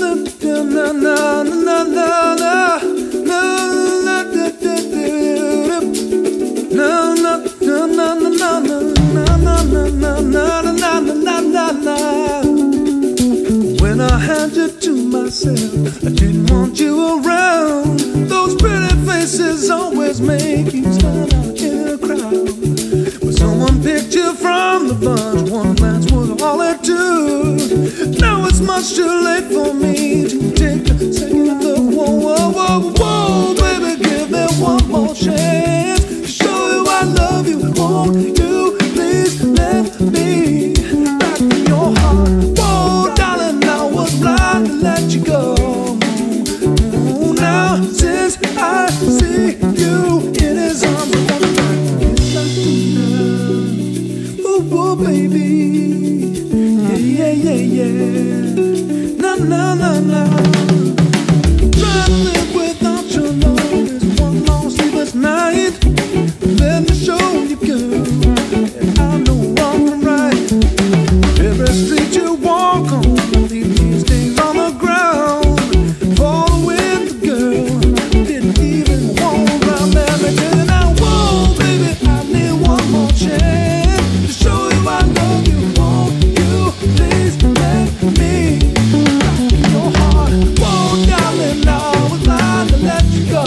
When I had you to myself, I didn't want you around. Those pretty faces always make you stand out in a crowd. But someone picked you from the bunch. One glance was all it took. Now it's much too late for me to take a second look. Whoa, whoa, whoa, whoa, baby, give me one more chance to show you I love you. Won't you please let me back in your heart? Whoa, darling, I was blind to let you go. Oh, now since I see you in his arms, I'm gonna like tonight. Oh, whoa, baby, yeah, yeah, yeah, yeah. Na na na na. Try to live without your love is one long sleepless night. Let me show you, girl, and I know I'm right. Every street you walk on, leave these things on the ground. Fall with the girl, didn't even walk around. Let me tell you now, whoa, baby, I need one more chance to show you I love you. Won't you please let me rock in your heart? Whoa, darling, I was blind to let you go.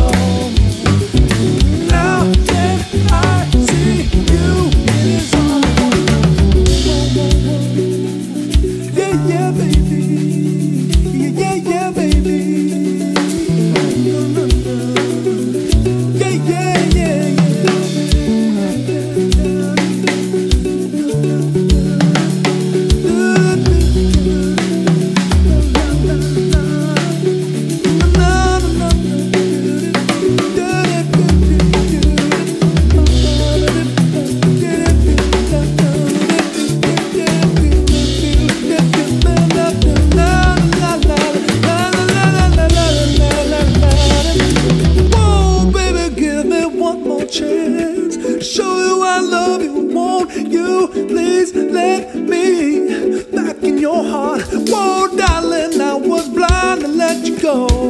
Now that I see you in his arms, yeah, yeah, baby, yeah, yeah, baby, yeah, yeah, yeah, whoa, baby, give me one more chance to show you I love you. Won't you please let me back in your heart? Whoa, darling, I was blind to let you go.